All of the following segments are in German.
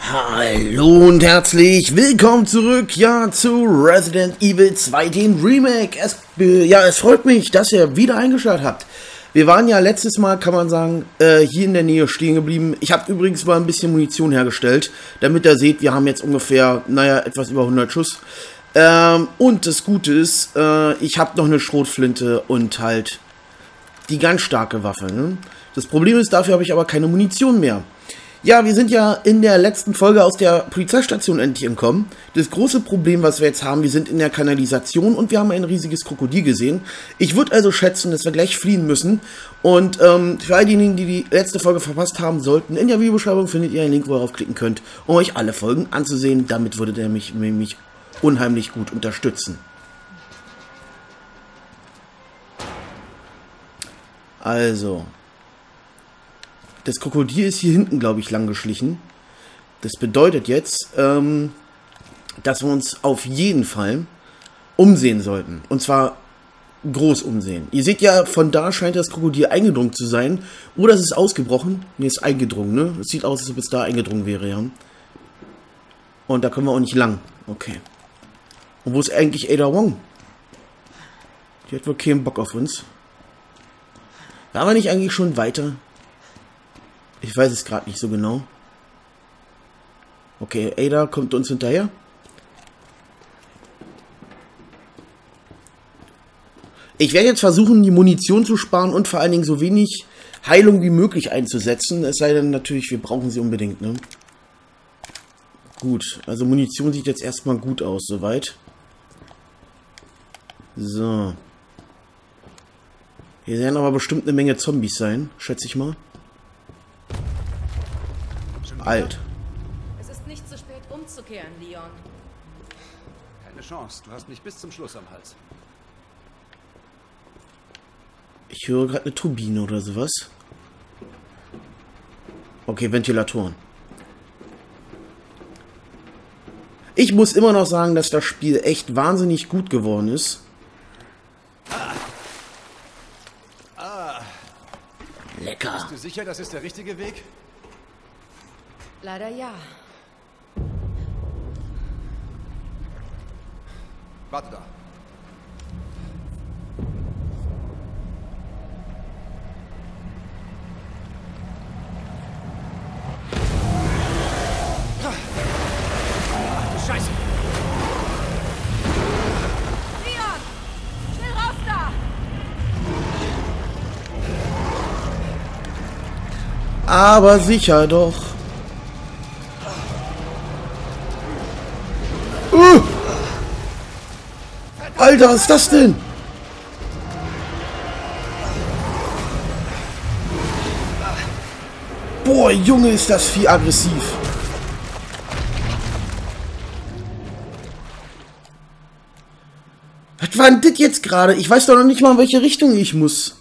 Hallo und herzlich willkommen zurück, zu Resident Evil 2, dem Remake. Es freut mich, dass ihr wieder eingeschaltet habt. Wir waren ja letztes Mal, kann man sagen, hier in der Nähe stehen geblieben. Ich habe übrigens mal ein bisschen Munition hergestellt, damit ihr seht, wir haben jetzt ungefähr, etwas über 100 Schuss. Und das Gute ist, ich habe noch eine Schrotflinte und halt die ganz starke Waffe. Ne? Das Problem ist, dafür habe ich aber keine Munition mehr. Ja, wir sind ja in der letzten Folge aus der Polizeistation endlich entkommen. Das große Problem, was wir jetzt haben, wir sind in der Kanalisation und wir haben ein riesiges Krokodil gesehen. Ich würde also schätzen, dass wir gleich fliehen müssen. Und für all diejenigen, die die letzte Folge verpasst haben sollten, in der Videobeschreibung findet ihr einen Link, wo ihr draufklicken könnt, um euch alle Folgen anzusehen. Damit würdet ihr mich unheimlich gut unterstützen. Also... Das Krokodil ist hier hinten, glaube ich, lang geschlichen. Das bedeutet jetzt, dass wir uns auf jeden Fall umsehen sollten. Und zwar groß umsehen. Ihr seht ja, von da scheint das Krokodil eingedrungen zu sein. Oder es ist ausgebrochen. Ne, ist eingedrungen, ne? Es sieht aus, als ob es da eingedrungen wäre, ja. Und da können wir auch nicht lang. Okay. Und wo ist eigentlich Ada Wong? Die hat wohl keinen Bock auf uns. Waren wir nicht eigentlich schon weiter? Ich weiß es gerade nicht so genau. Okay, Ada kommt uns hinterher. Ich werde jetzt versuchen, die Munition zu sparen und vor allen Dingen so wenig Heilung wie möglich einzusetzen. Es sei denn natürlich, wir brauchen sie unbedingt, ne? Gut, also Munition sieht jetzt erstmal gut aus, soweit. So. Hier werden aber bestimmt eine Menge Zombies sein, schätze ich mal. Alt. Es ist nicht zu spät umzukehren, Leon. Keine Chance, du hast mich bis zum Schluss am Hals. Ich höre gerade eine Turbine oder sowas. Okay, Ventilatoren. Ich muss immer noch sagen, dass das Spiel echt wahnsinnig gut geworden ist. Lecker. Bist du sicher, das ist der richtige Weg? Leider ja. Warte da. Ach, du Scheiße. Leon! Schnell raus da! Aber sicher doch. Alter, was ist das denn? Boah, Junge, ist das Vieh aggressiv. Was war denn das jetzt gerade? Ich weiß doch noch nicht mal, in welche Richtung ich muss.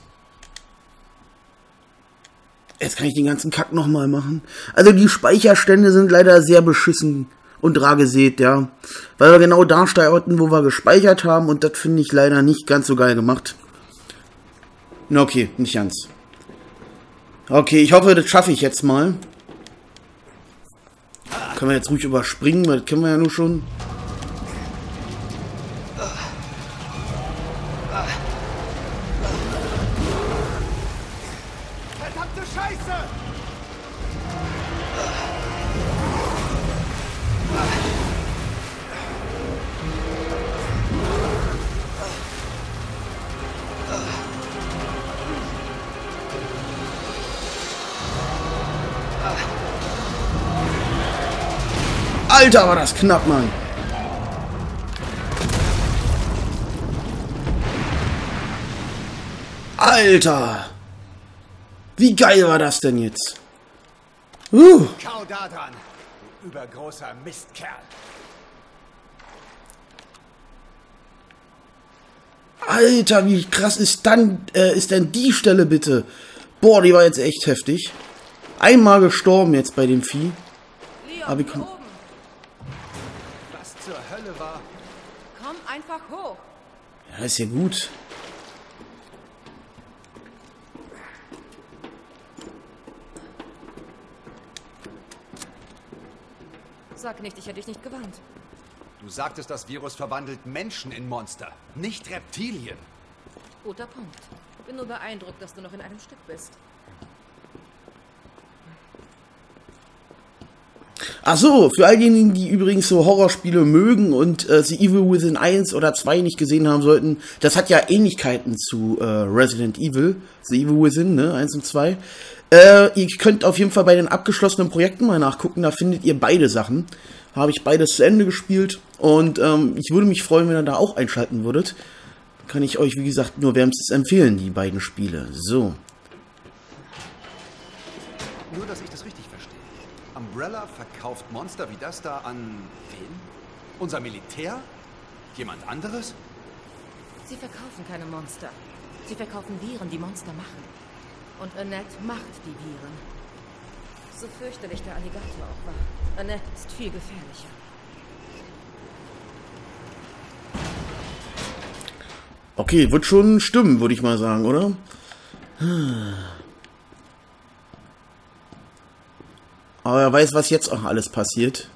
Jetzt kann ich den ganzen Kack nochmal machen. Also die Speicherstände sind leider sehr beschissen und rar gesät, ja. Weil wir genau da starten, wo wir gespeichert haben. Und das finde ich leider nicht ganz so geil gemacht. Na okay, nicht ganz. Okay, ich hoffe, das schaffe ich jetzt mal. Können wir jetzt ruhig überspringen, weil das kennen wir ja nur schon. Verdammte Scheiße! Alter, war das knapp, Mann. Alter. Wie geil war das denn jetzt? Kau da dran, du übergroßer Mistkerl. Alter, wie krass ist denn die Stelle bitte? Boah, die war jetzt echt heftig. Einmal gestorben jetzt bei dem Vieh. Leon, Aber hier oben. Was zur Hölle war? Komm einfach hoch. Ja, ist ja gut. Sag nicht, ich hätte dich nicht gewarnt. Du sagtest, das Virus verwandelt Menschen in Monster, nicht Reptilien. Guter Punkt. Bin nur beeindruckt, dass du noch in einem Stück bist. Ach so, für all diejenigen, die übrigens so Horrorspiele mögen und The Evil Within 1 oder 2 nicht gesehen haben sollten, das hat ja Ähnlichkeiten zu Resident Evil, The Evil Within, ne, 1 und 2. Ihr könnt auf jeden Fall bei den abgeschlossenen Projekten mal nachgucken, da findet ihr beide Sachen. Habe ich beides zu Ende gespielt und ich würde mich freuen, wenn ihr da auch einschalten würdet. Kann ich euch, wie gesagt, nur wärmstens empfehlen, die beiden Spiele. So. Nur, dass ich das richtig verstehe. Umbrella verkauft Monster wie das da an wen? Unser Militär? Jemand anderes? Sie verkaufen keine Monster. Sie verkaufen Viren, die Monster machen. Und Annette macht die Viren. So fürchterlich der Alligator auch war. Annette ist viel gefährlicher. Okay, wird schon stimmen, würde ich mal sagen, oder? Aber er weiß, was jetzt auch alles passiert.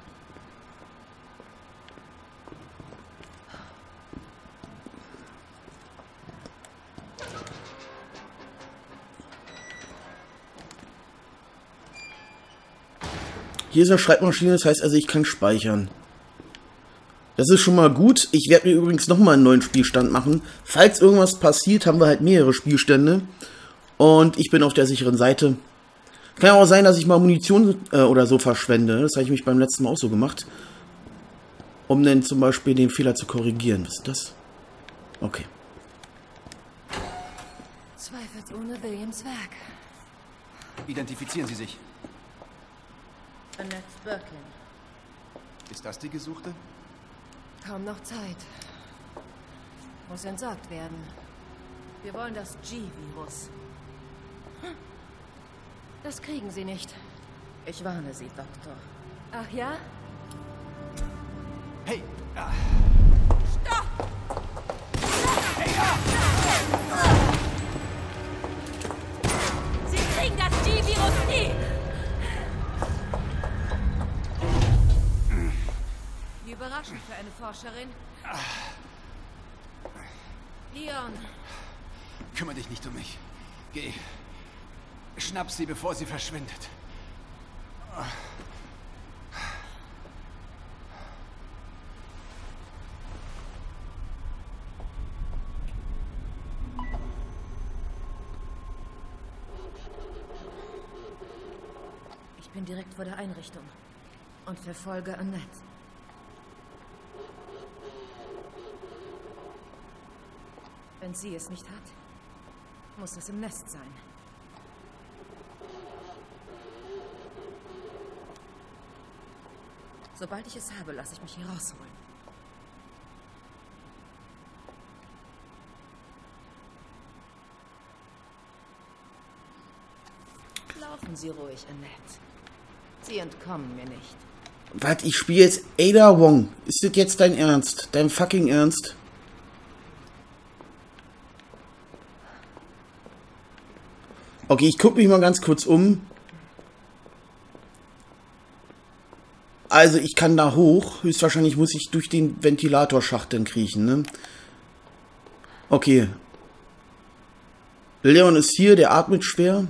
Hier ist eine Schreibmaschine, das heißt also, ich kann speichern. Das ist schon mal gut. Ich werde mir übrigens nochmal einen neuen Spielstand machen. Falls irgendwas passiert, haben wir halt mehrere Spielstände. Und ich bin auf der sicheren Seite. Kann ja auch sein, dass ich mal Munition oder so verschwende. Das habe ich mich beim letzten Mal auch so gemacht. Um dann zum Beispiel den Fehler zu korrigieren. Was ist das? Okay. Zweifelsohne Williams Werk. Identifizieren Sie sich. Annette Birkin. Ist das die Gesuchte? Kaum noch Zeit. Muss entsorgt werden. Wir wollen das G-Virus. Das kriegen Sie nicht. Ich warne Sie, Doktor. Ach ja? Hey! Stopp! Sie kriegen das G-Virus nie! Wie überraschend für eine Forscherin. Leon. Kümmere dich nicht um mich. Geh. Schnapp sie, bevor sie verschwindet. Ich bin direkt vor der Einrichtung und verfolge Annette. Wenn sie es nicht hat, muss es im Nest sein. Sobald ich es habe, lasse ich mich hier rausholen. Laufen Sie ruhig, Annette. Sie entkommen mir nicht. Was, ich spiele jetzt Ada Wong. Ist das jetzt dein Ernst? Dein fucking Ernst? Okay, ich gucke mich mal ganz kurz um. Also ich kann da hoch. Höchstwahrscheinlich muss ich durch den Ventilatorschacht dann kriechen, ne? Okay. Leon ist hier, der atmet schwer.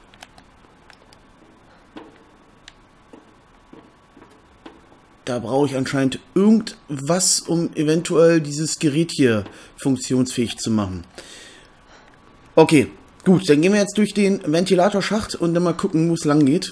Da brauche ich anscheinend irgendwas, um eventuell dieses Gerät hier funktionsfähig zu machen. Okay, gut, dann gehen wir jetzt durch den Ventilatorschacht und dann mal gucken, wo es lang geht.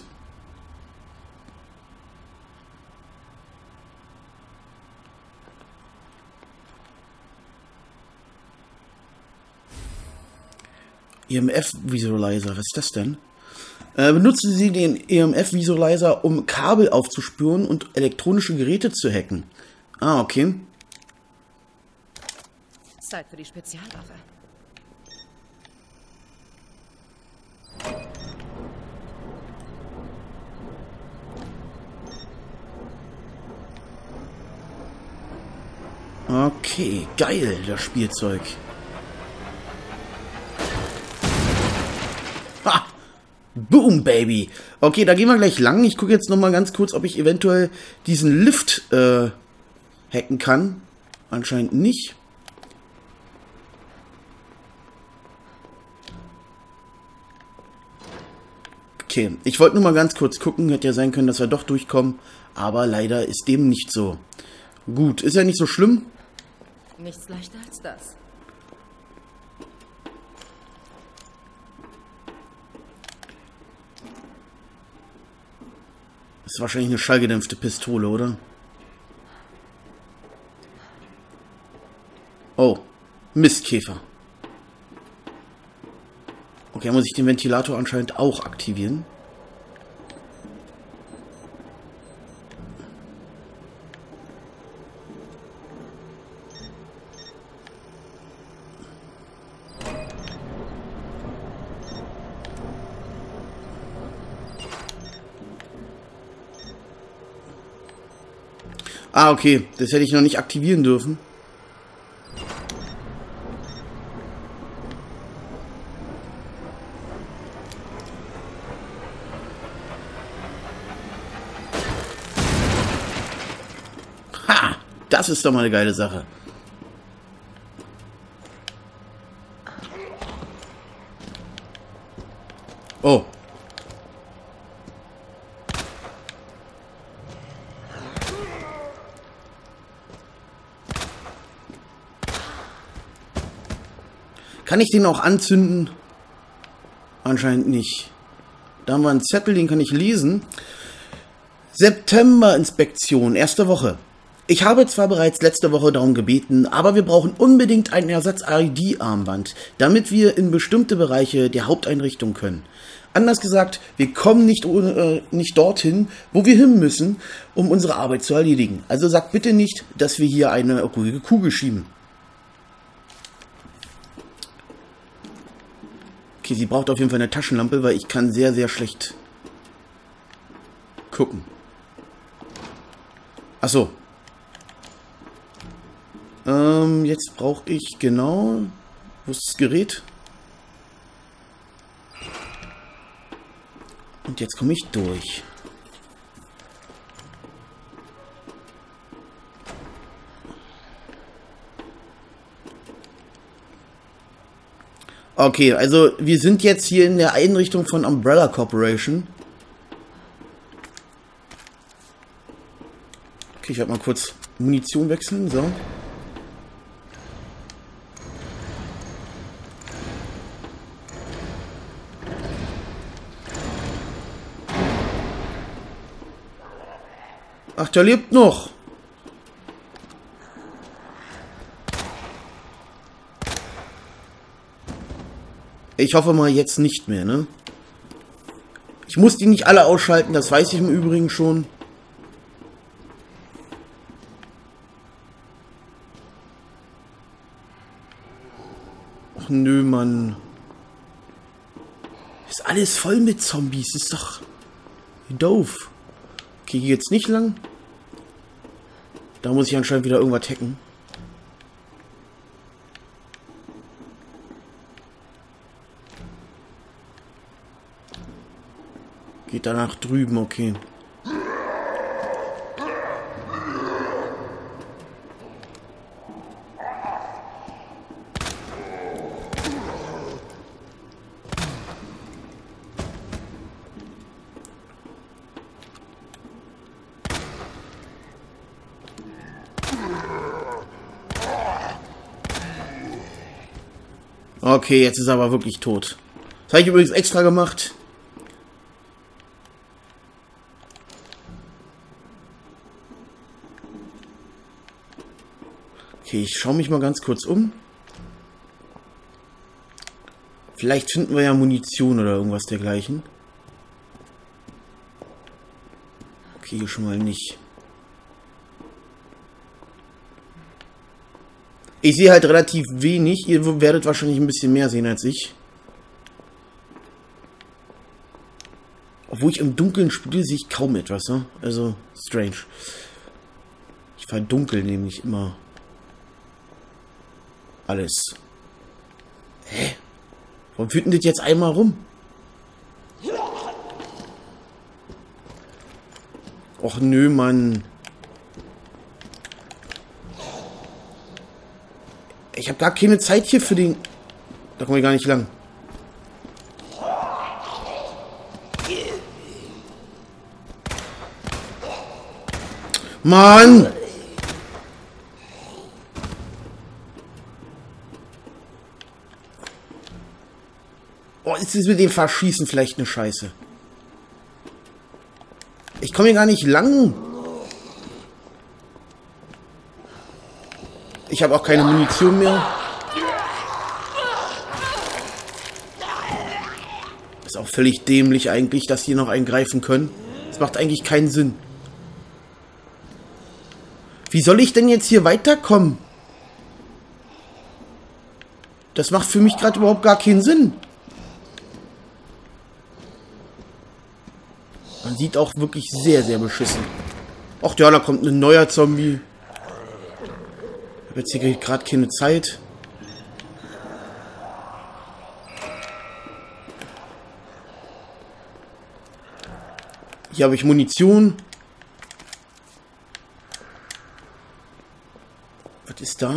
EMF-Visualizer, was ist das denn? Benutzen Sie den EMF-Visualizer, um Kabel aufzuspüren und elektronische Geräte zu hacken. Ah, okay. Zeit für die Spezialwaffe. Okay, geil, das Spielzeug. Ha! Boom! Boom, Baby. Okay, da gehen wir gleich lang. Ich gucke jetzt nochmal ganz kurz, ob ich eventuell diesen Lift hacken kann. Anscheinend nicht. Okay, ich wollte nur mal ganz kurz gucken. Hätte ja sein können, dass wir doch durchkommen. Aber leider ist dem nicht so. Gut, ist ja nicht so schlimm. Nichts leichter als das. Das ist wahrscheinlich eine schallgedämpfte Pistole, oder? Oh, Mistkäfer. Okay, muss ich den Ventilator anscheinend auch aktivieren. Ah, okay. Das hätte ich noch nicht aktivieren dürfen. Ha! Das ist doch mal eine geile Sache. Oh. Kann ich den auch anzünden? Anscheinend nicht. Da haben wir einen Zettel, den kann ich lesen. September-Inspektion, erste Woche. Ich habe zwar bereits letzte Woche darum gebeten, aber wir brauchen unbedingt ein Ersatz-ID-Armband, damit wir in bestimmte Bereiche der Haupteinrichtung können. Anders gesagt, wir kommen nicht dorthin, wo wir hin müssen, um unsere Arbeit zu erledigen. Also sagt bitte nicht, dass wir hier eine ruhige Kugel schieben. Okay, sie braucht auf jeden Fall eine Taschenlampe, weil ich kann sehr, sehr schlecht gucken. Achso. Jetzt brauche ich genau... Wo ist das Gerät? Und jetzt komme ich durch. Okay, also wir sind jetzt hier in der Einrichtung von Umbrella Corporation. Okay, ich werde mal kurz Munition wechseln, so. Ach, der lebt noch. Ich hoffe mal jetzt nicht mehr, ne? Ich muss die nicht alle ausschalten, das weiß ich im Übrigen schon. Ach nö, Mann. Ist alles voll mit Zombies, ist doch doof. Okay, hier geht's nicht lang. Da muss ich anscheinend wieder irgendwas hacken. Geht danach drüben, okay. Okay, jetzt ist er aber wirklich tot. Das habe ich übrigens extra gemacht. Okay, ich schaue mich mal ganz kurz um. Vielleicht finden wir ja Munition oder irgendwas dergleichen. Okay, hier schon mal nicht. Ich sehe halt relativ wenig. Ihr werdet wahrscheinlich ein bisschen mehr sehen als ich. Obwohl ich im Dunkeln spiele, sehe ich kaum etwas. Ne? Also, strange. Ich verdunkel nämlich immer alles. Hä? Warum führt denn das jetzt einmal rum? Och nö, Mann. Ich habe gar keine Zeit hier für den... Da komme ich gar nicht lang. Mann! Oh, ist das mit dem Verschießen vielleicht eine Scheiße? Ich komme hier gar nicht lang. Ich habe auch keine Munition mehr. Ist auch völlig dämlich eigentlich, dass die noch eingreifen können. Das macht eigentlich keinen Sinn. Wie soll ich denn jetzt hier weiterkommen? Das macht für mich gerade überhaupt gar keinen Sinn. Man sieht auch wirklich sehr, sehr beschissen. Ach ja, da kommt ein neuer Zombie. Ich habe jetzt hier gerade keine Zeit. Hier habe ich Munition. Was ist da?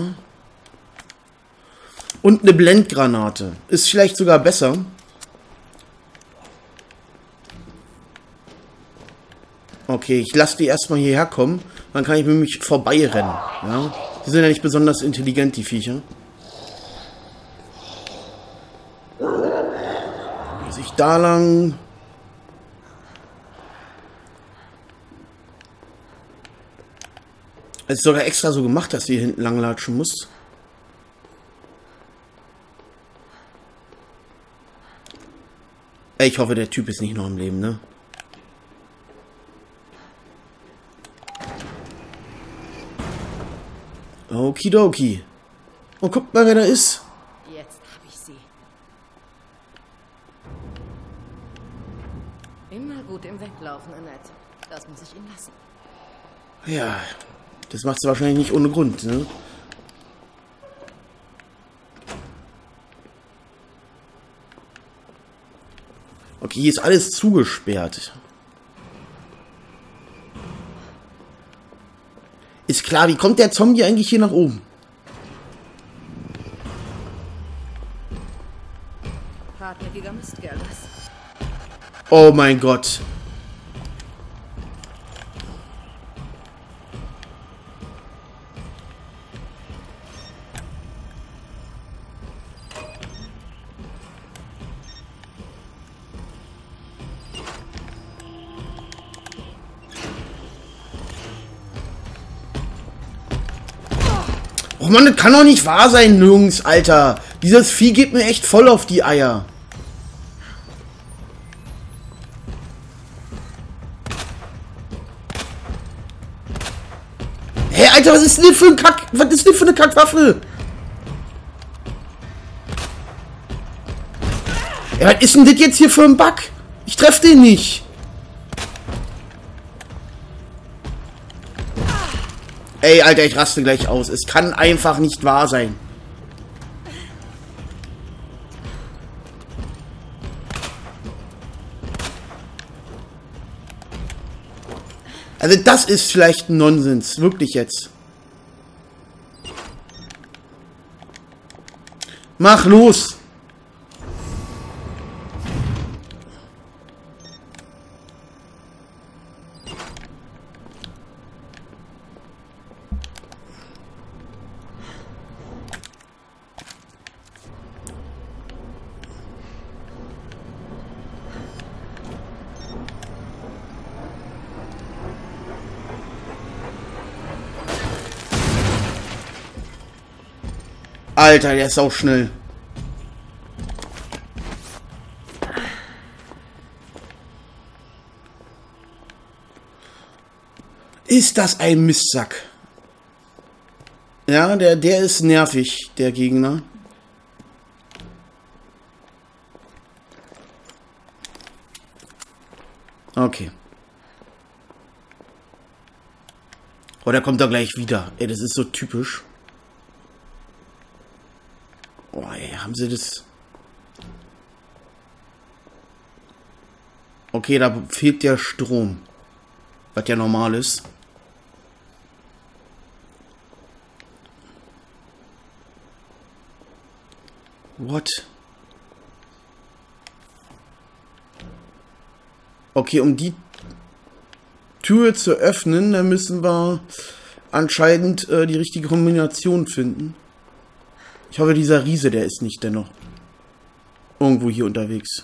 Und eine Blendgranate. Ist vielleicht sogar besser. Okay, ich lasse die erstmal hierher kommen. Dann kann ich nämlich vorbeirennen. Ja? Die sind ja nicht besonders intelligent, die Viecher. Muss ich da lang... Es ist sogar extra so gemacht, dass du hier hinten langlatschen musst. Ich hoffe, der Typ ist nicht noch am Leben, ne? Okidoki. Und guckt mal, wer da ist. Jetzt habe ich sie. Immer gut im Weglaufen, Annette. Das muss ich ihm lassen. Ja, das macht sie wahrscheinlich nicht ohne Grund, ne? Okay, hier ist alles zugesperrt. Ist klar, wie kommt der Zombie eigentlich hier nach oben? Hartnäckiger Mistkerl, das. Oh mein Gott. Oh Mann, das kann doch nicht wahr sein, Jungs, Alter. Dieses Vieh geht mir echt voll auf die Eier. Hey, Alter, was ist denn für ein Kack... Was ist denn für eine Kackwaffe? Ja, was ist denn das jetzt hier für ein Bug? Ich treffe den nicht. Ey, Alter, ich raste gleich aus. Es kann einfach nicht wahr sein. Also das ist vielleicht ein Nonsens. Wirklich jetzt. Mach los. Alter, der ist auch schnell. Ist das ein Mistsack? Ja, der ist nervig, der Gegner. Okay. Oh, der kommt da gleich wieder. Ey, das ist so typisch. Oh, ey, haben sie das... Okay, da fehlt der Strom. Was ja normal ist. What? Okay, um die Tür zu öffnen, dann müssen wir anscheinend die richtige Kombination finden. Ich hoffe, dieser Riese, der ist nicht dennoch irgendwo hier unterwegs.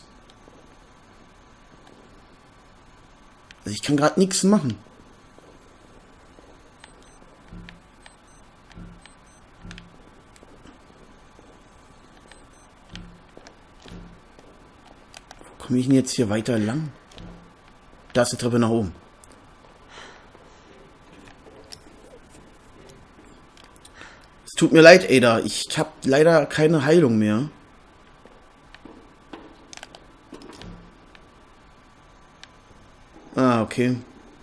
Also ich kann gerade nichts machen. Wo komme ich denn jetzt hier weiter lang? Da ist die Treppe nach oben. Es tut mir leid, Ada. Ich habe leider keine Heilung mehr. Ah, okay.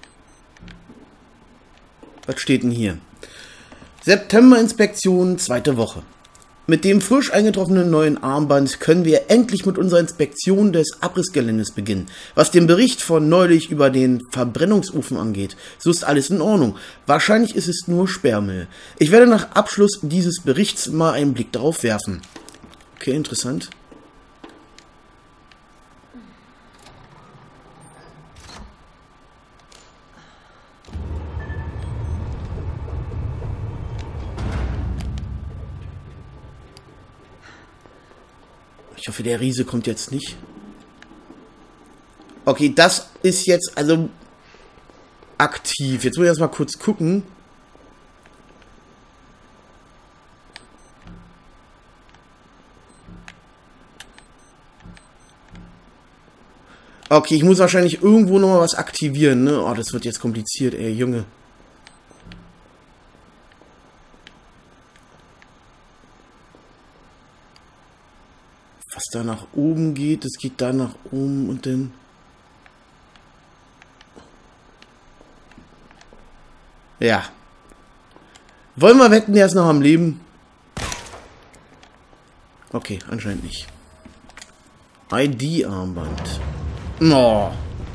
Was steht denn hier? September-Inspektion, 2. Woche. Mit dem frisch eingetroffenen neuen Armband können wir endlich mit unserer Inspektion des Abrissgeländes beginnen. Was den Bericht von neulich über den Verbrennungsofen angeht, so ist alles in Ordnung. Wahrscheinlich ist es nur Sperrmüll. Ich werde nach Abschluss dieses Berichts mal einen Blick darauf werfen. Okay, interessant. Ich hoffe, der Riese kommt jetzt nicht. Okay, das ist jetzt also aktiv. Jetzt muss ich erstmal kurz gucken. Okay, ich muss wahrscheinlich irgendwo nochmal was aktivieren, ne? Oh, das wird jetzt kompliziert, ey, Junge. Was da nach oben geht, das geht da nach oben und dann... Ja. Wollen wir wetten, der ist noch am Leben? Okay, anscheinend nicht. ID-Armband. Oh.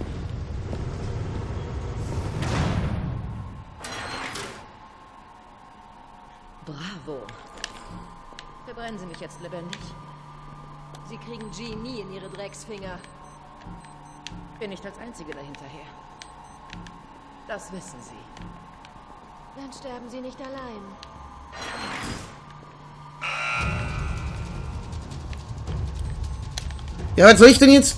Bravo. Verbrennen Sie mich jetzt lebendig? Sie kriegen G nie in Ihre Drecksfinger. Bin nicht als Einzige dahinterher. Das wissen Sie. Dann sterben Sie nicht allein. Ja, was soll ich denn jetzt?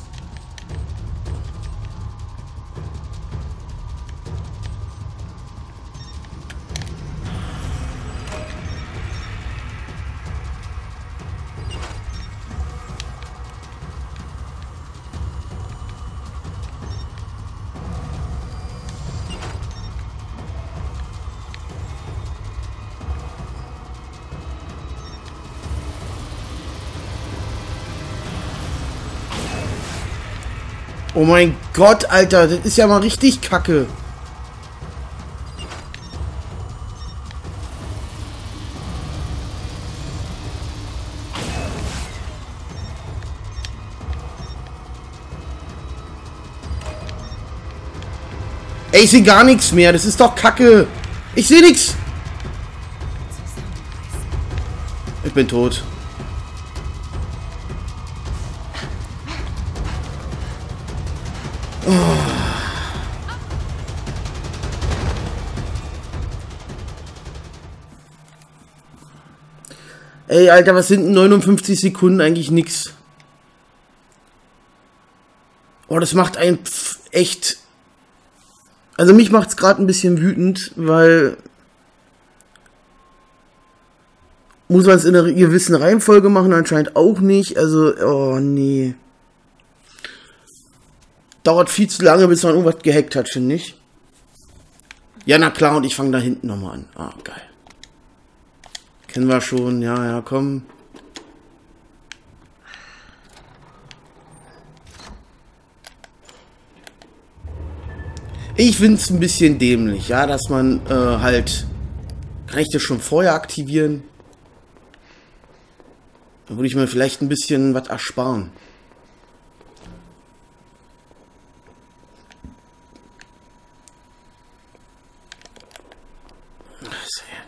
Oh mein Gott, Alter, das ist ja mal richtig kacke. Ey, ich sehe gar nichts mehr, das ist doch kacke. Ich sehe nichts. Ich bin tot. Ey, Alter, was sind 59 Sekunden eigentlich nix? Oh, das macht einen echt... Also mich macht's gerade ein bisschen wütend, weil... Muss man es in einer gewissen Reihenfolge machen? Anscheinend auch nicht. Also, oh nee. Dauert viel zu lange, bis man irgendwas gehackt hat, finde ich. Ja, na klar, und ich fange da hinten nochmal an. Ah, geil. Kennen wir schon, ja, komm. Ich finde es ein bisschen dämlich, ja, dass man halt... Kann ich das schon vorher aktivieren? Da würde ich mir vielleicht ein bisschen was ersparen.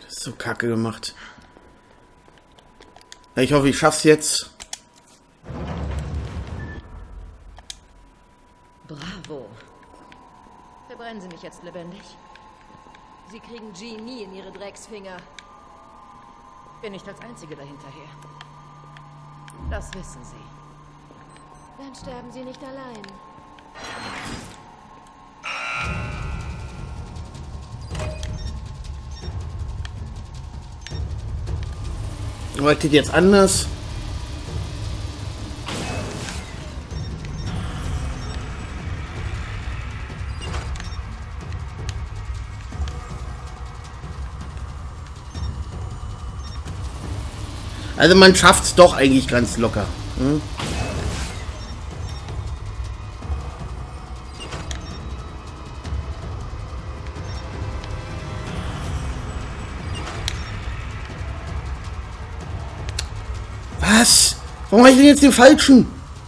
So kacke gemacht. Ja, ich hoffe, ich schaff's jetzt. Bravo. Verbrennen Sie mich jetzt lebendig? Sie kriegen G nie in Ihre Drecksfinger. Bin nicht als Einzige dahinterher. Das wissen Sie. Dann sterben Sie nicht allein. Aber das geht jetzt anders. Also man schafft es doch eigentlich ganz locker. Hm? Was? Warum habe ich denn jetzt den falschen?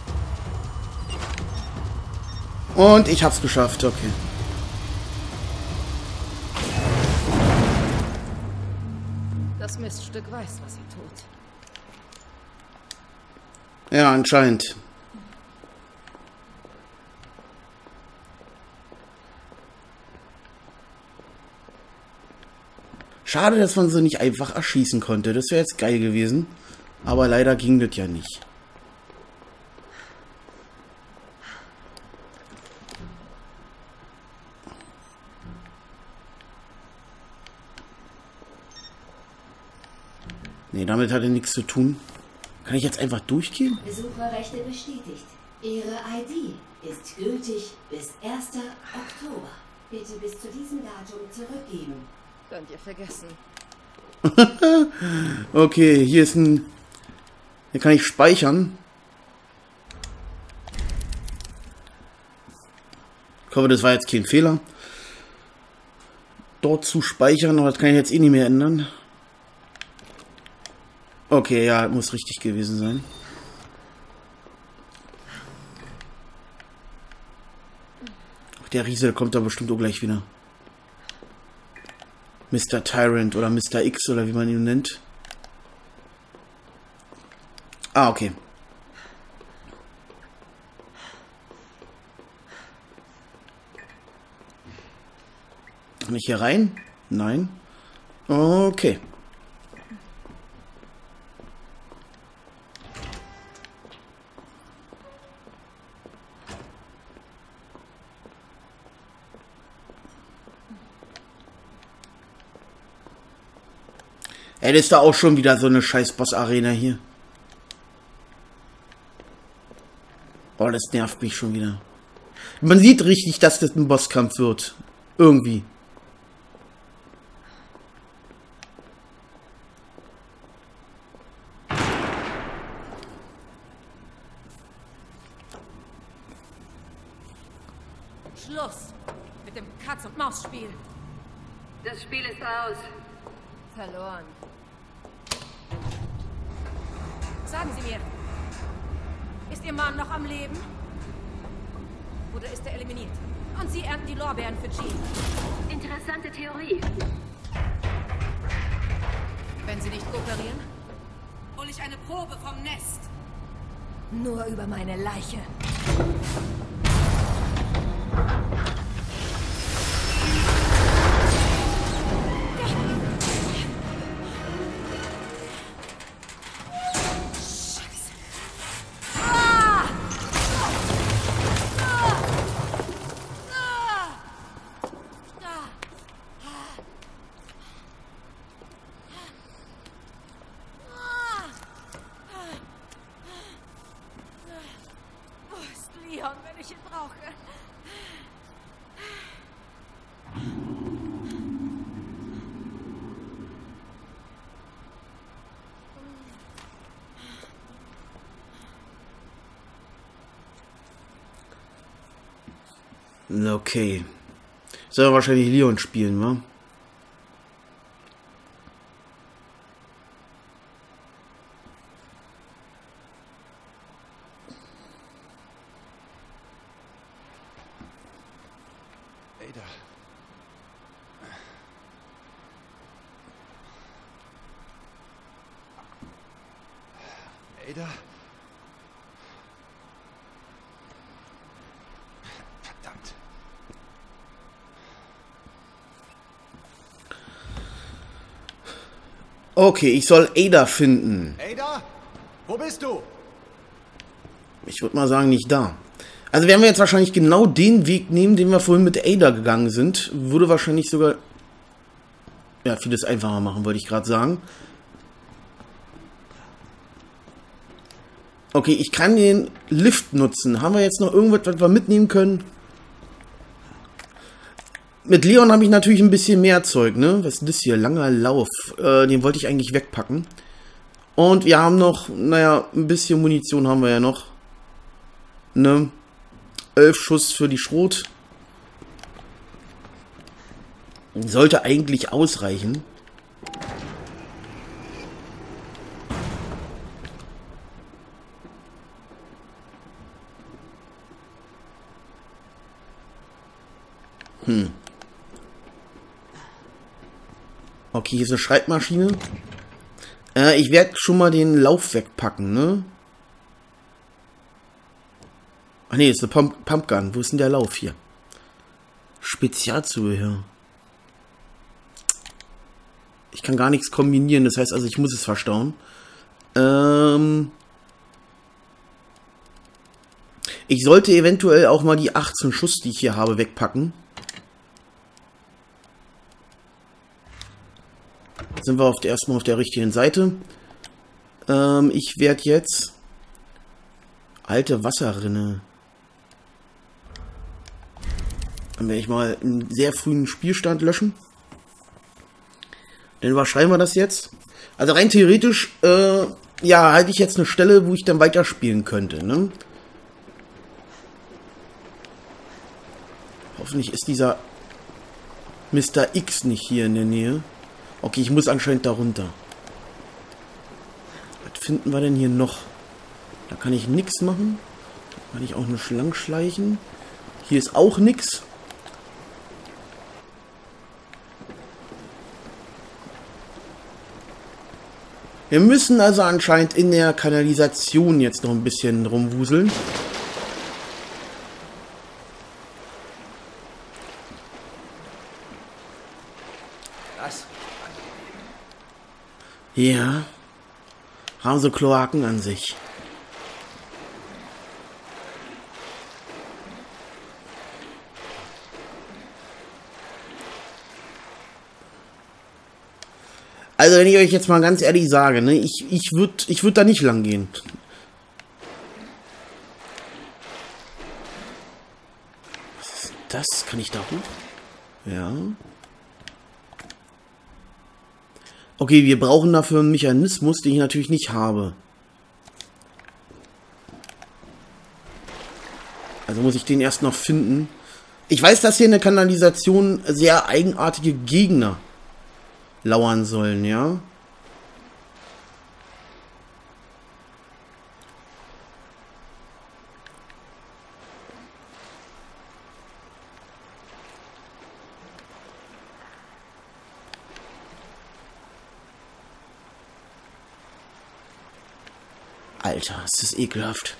Und ich hab's geschafft, okay. Das Miststück weiß, was sie tut. Ja, anscheinend. Schade, dass man sie nicht einfach erschießen konnte. Das wäre jetzt geil gewesen. Aber leider ging das ja nicht. Nee, damit hat er nichts zu tun. Kann ich jetzt einfach durchgehen? Besucherrechte bestätigt. Ihre ID ist gültig bis 1. Oktober. Bitte bis zu diesem Datum zurückgeben. Könnt ihr vergessen. Okay, hier ist ein... Hier kann ich speichern. Ich hoffe, das war jetzt kein Fehler. Dort zu speichern, aber das kann ich jetzt eh nicht mehr ändern. Okay, ja, muss richtig gewesen sein. Ach, der Riese kommt da bestimmt auch gleich wieder. Mr. Tyrant oder Mr. X oder wie man ihn nennt. Ah, okay. Kann ich hier rein? Nein. Okay. Ey, das ist da auch schon wieder so eine scheiß Boss-Arena hier. Oh, das nervt mich schon wieder. Man sieht richtig, dass das ein Bosskampf wird. Irgendwie. Schluss mit dem Katz-und-Maus-Spiel. Das Spiel ist aus. Verloren. Sagen Sie mir, ist Ihr Mann noch am Leben? Oder ist er eliminiert? Und Sie ernten die Lorbeeren für Jean. Interessante Theorie. Wenn Sie nicht kooperieren, hole ich eine Probe vom Nest. Nur über meine Leiche. Wenn ich ihn brauche. Okay. Soll er wahrscheinlich Leon spielen, wa? Ada? Verdammt. Okay, ich soll Ada finden. Ada? Wo bist du? Ich würde mal sagen, nicht da. Also werden wir jetzt wahrscheinlich genau den Weg nehmen, den wir vorhin mit Ada gegangen sind. Würde wahrscheinlich sogar... Ja, vieles einfacher machen, wollte ich gerade sagen. Okay, ich kann den Lift nutzen. Haben wir jetzt noch irgendwas, was wir mitnehmen können? Mit Leon habe ich natürlich ein bisschen mehr Zeug, ne? Was ist das hier? Langer Lauf. Den wollte ich eigentlich wegpacken. Und wir haben noch, naja, ein bisschen Munition haben wir ja noch. Ne? 11 Schuss für die Schrot. Sollte eigentlich ausreichen. Okay, hier ist eine Schreibmaschine. Ich werde schon mal den Lauf wegpacken, ne? Ach nee, ist eine Pumpgun. Wo ist denn der Lauf hier? Spezialzubehör. Ich kann gar nichts kombinieren, das heißt also, ich muss es verstauen. Ich sollte eventuell auch mal die 18 Schuss, die ich hier habe, wegpacken. Sind wir erstmal auf der richtigen Seite. Ich werde jetzt... Alte Wasserrinne. Dann werde ich mal einen sehr frühen Spielstand löschen. Dann überschreiben wir das jetzt. Also rein theoretisch, ja, halte ich jetzt eine Stelle, wo ich dann weiterspielen könnte, ne? Hoffentlich ist dieser Mr. X nicht hier in der Nähe. Okay, ich muss anscheinend da runter. Was finden wir denn hier noch? Da kann ich nichts machen. Da kann ich auch nur lang schleichen. Hier ist auch nichts. Wir müssen also anscheinend in der Kanalisation jetzt noch ein bisschen rumwuseln. Was? Ja. Haben so Kloaken an sich. Also wenn ich euch jetzt mal ganz ehrlich sage, ne, ich würd da nicht lang gehen. Was ist das? Kann ich da hoch? Ja. Okay, wir brauchen dafür einen Mechanismus, den ich natürlich nicht habe. Also muss ich den erst noch finden. Ich weiß, dass hier in der Kanalisation sehr eigenartige Gegner lauern sollen, ja. Alter, ist das ekelhaft.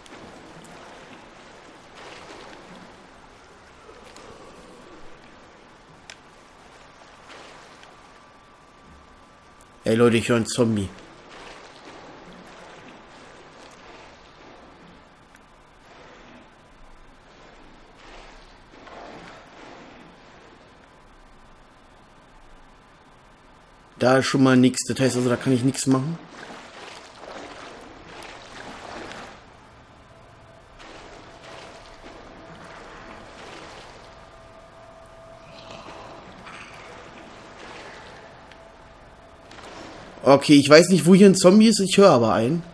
Ey Leute, ich höre einen Zombie. Da ist schon mal nichts. Das heißt also, da kann ich nichts machen. Okay, ich weiß nicht, wo hier ein Zombie ist, ich höre aber einen.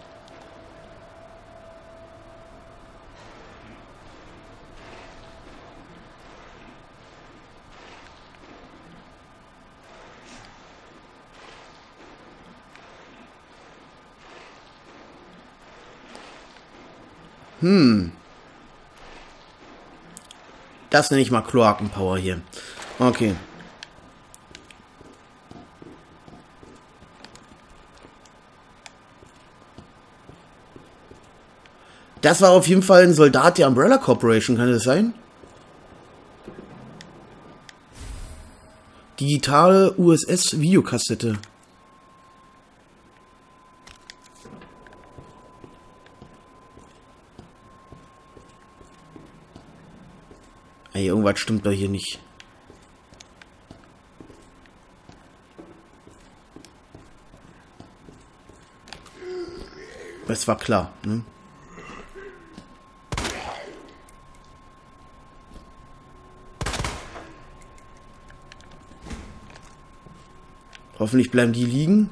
Das nenne ich mal Kloakenpower hier. Okay. Das war auf jeden Fall ein Soldat der Umbrella Corporation, kann das sein? Digitale USS-Videokassette. Ey, irgendwas stimmt da hier nicht. Das war klar, ne? Hoffentlich bleiben die liegen.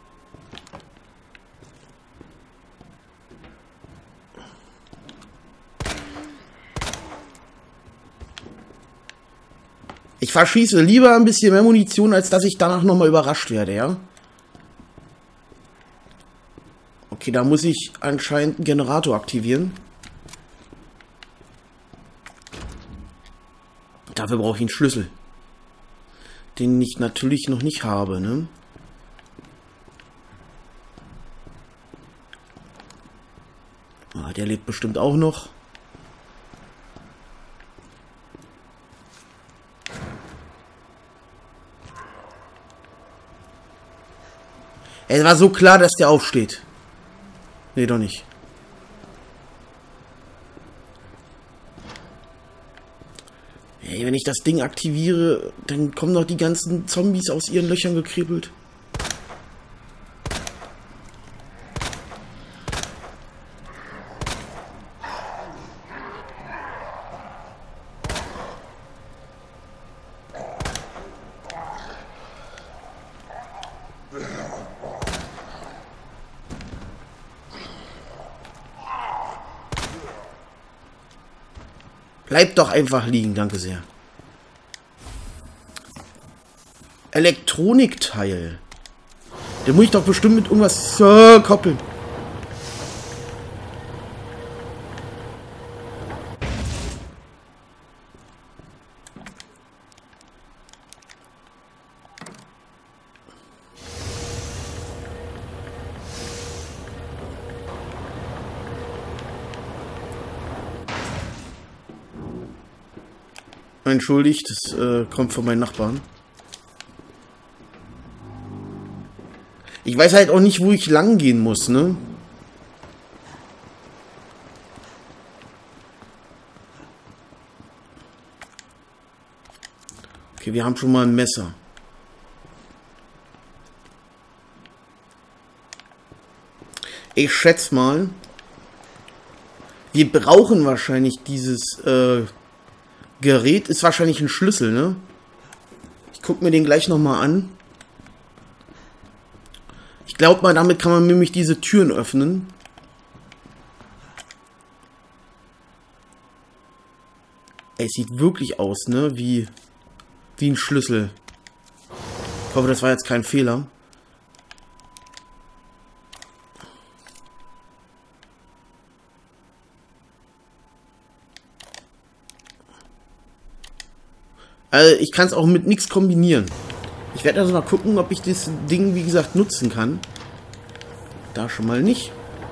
Ich verschieße lieber ein bisschen mehr Munition, als dass ich danach nochmal überrascht werde, ja? Okay, da muss ich anscheinend einen Generator aktivieren. Dafür brauche ich einen Schlüssel. Den ich natürlich noch nicht habe, ne? Ah, der lebt bestimmt auch noch. Es war so klar, dass der aufsteht. Nee, doch nicht. Hey, wenn ich das Ding aktiviere, dann kommen noch die ganzen Zombies aus ihren Löchern gekribbelt. Bleibt doch einfach liegen, danke sehr. Elektronikteil. Den muss ich doch bestimmt mit irgendwas koppeln. Entschuldigt, das kommt von meinen Nachbarn. Ich weiß halt auch nicht, wo ich lang gehen muss, ne? Okay, wir haben schon mal ein Messer. Ich schätze mal, wir brauchen wahrscheinlich dieses Gerät, ist wahrscheinlich ein Schlüssel, ne? Ich gucke mir den gleich nochmal an. Ich glaube mal, damit kann man nämlich diese Türen öffnen. Ey, es sieht wirklich aus, ne? Wie ein Schlüssel. Ich hoffe, das war jetzt kein Fehler. Also ich kann es auch mit nichts kombinieren. Ich werde also mal gucken, ob ich das Ding, wie gesagt, nutzen kann. Da schon mal nicht.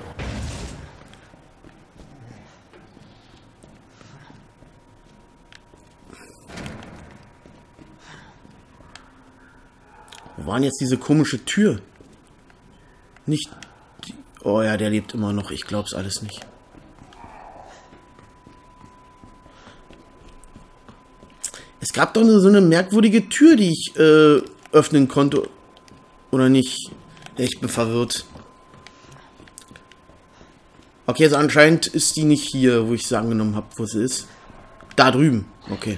Wo war denn jetzt diese komische Tür? Nicht... Oh ja, der lebt immer noch. Ich glaub's alles nicht. Es gab doch so eine merkwürdige Tür, die ich öffnen konnte. Oder nicht? Ich bin verwirrt. Okay, also anscheinend ist die nicht hier, wo ich sie angenommen habe, wo sie ist. Da drüben. Okay.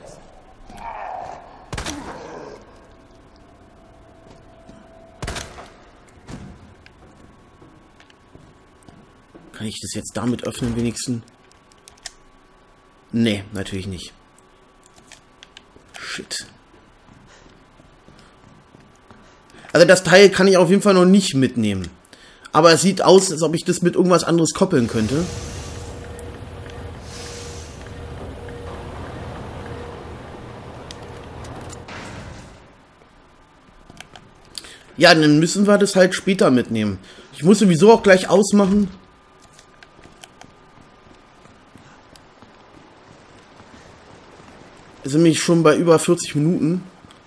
Kann ich das jetzt damit öffnen wenigstens? Nee, natürlich nicht. Shit. Also das Teil kann ich auf jeden Fall noch nicht mitnehmen. Aber es sieht aus, als ob ich das mit irgendwas anderes koppeln könnte. Ja, dann müssen wir das halt später mitnehmen. Ich muss sowieso auch gleich ausmachen. sind wir schon bei über 40 Minuten.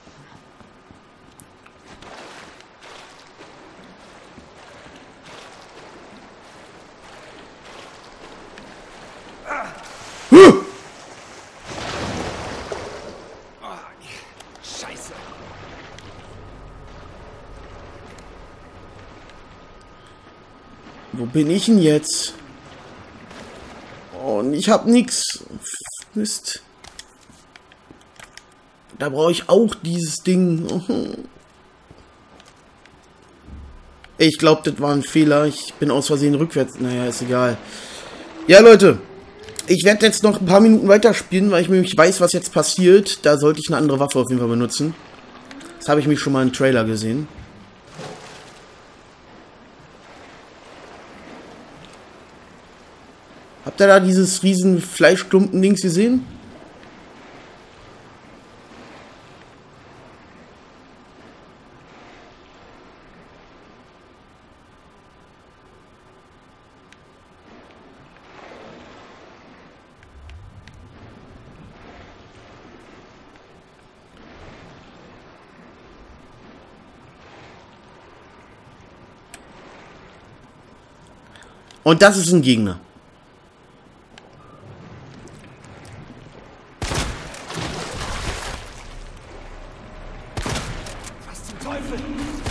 Scheiße. Wo bin ich denn jetzt? Oh, und ich hab nix. Mist. Da brauche ich auch dieses Ding. Ich glaube, das war ein Fehler. Ich bin aus Versehen rückwärts. Naja, ist egal. Ja, Leute. Ich werde jetzt noch ein paar Minuten weiterspielen, weil ich nämlich weiß, was jetzt passiert. Da sollte ich eine andere Waffe auf jeden Fall benutzen. Das habe ich mich schon mal im Trailer gesehen. Habt ihr da dieses riesen Fleischklumpen-Dings gesehen? Und das ist ein Gegner. Was zum Teufel?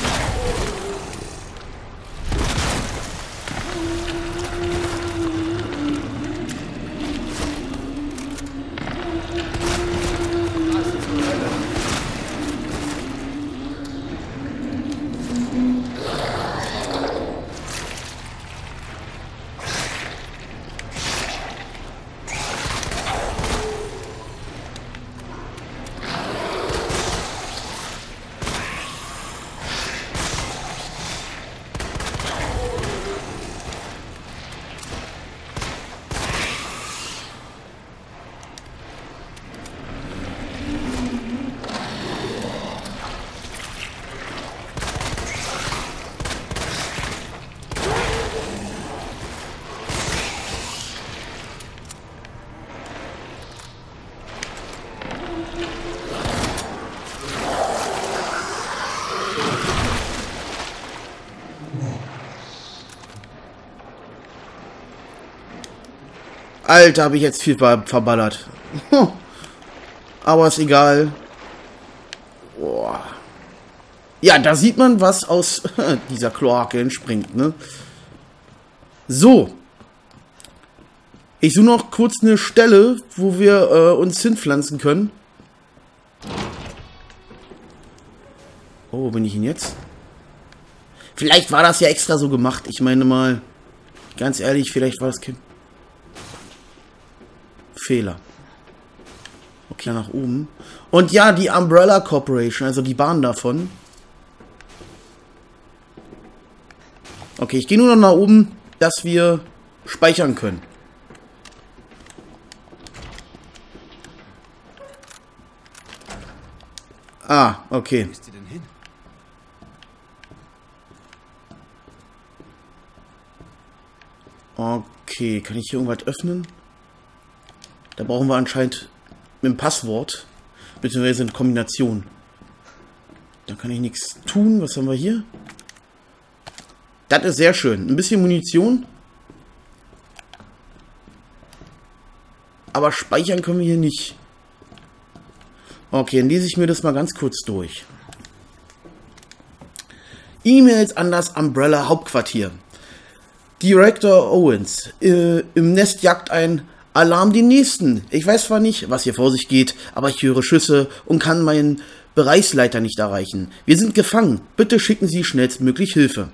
Alter, habe ich jetzt viel verballert. Aber ist egal. Boah. Ja, da sieht man, was aus dieser Kloake entspringt, ne? So. Ich suche noch kurz eine Stelle, wo wir uns hinpflanzen können. Oh, wo bin ich denn jetzt? Vielleicht war das ja extra so gemacht. Ich meine mal, ganz ehrlich, vielleicht war das Kind. Fehler. Okay, nach oben. Und ja, die Umbrella Corporation, also die Bahn davon. Okay, ich gehe nur noch nach oben, dass wir speichern können. Ah, okay. Wo ist die denn hin? Okay, kann ich hier irgendwas öffnen? Da brauchen wir anscheinend mit dem Passwort, beziehungsweise eine Kombination. Da kann ich nichts tun. Was haben wir hier? Das ist sehr schön. Ein bisschen Munition. Aber speichern können wir hier nicht. Okay, dann lese ich mir das mal ganz kurz durch. E-Mails an das Umbrella Hauptquartier. Director Owens. Im Nest jagt ein Alarm den nächsten. Ich weiß zwar nicht, was hier vor sich geht, aber ich höre Schüsse und kann meinen Bereichsleiter nicht erreichen. Wir sind gefangen. Bitte schicken Sie schnellstmöglich Hilfe.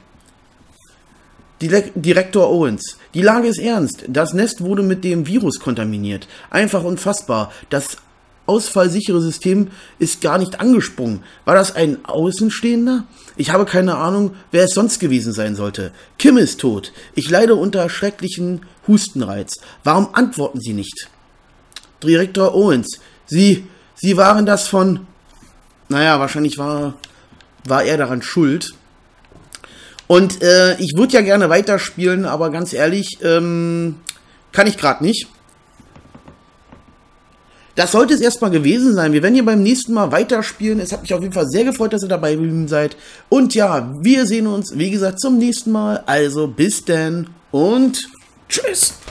Direktor Owens. Die Lage ist ernst. Das Nest wurde mit dem Virus kontaminiert. Einfach unfassbar. Das ausfallsichere System ist gar nicht angesprungen. War das ein Außenstehender? Ich habe keine Ahnung, wer es sonst gewesen sein sollte. Kim ist tot. Ich leide unter schrecklichen Hustenreiz. Warum antworten Sie nicht? Direktor Owens. Sie waren das von... Naja, wahrscheinlich war er daran schuld. Und ich würde ja gerne weiterspielen, aber ganz ehrlich, kann ich gerade nicht. das sollte es erstmal gewesen sein. Wir werden hier beim nächsten Mal weiterspielen. Es hat mich auf jeden Fall sehr gefreut, dass ihr dabei geblieben seid. Und ja, wir sehen uns, wie gesagt, zum nächsten Mal. Also bis dann und tschüss.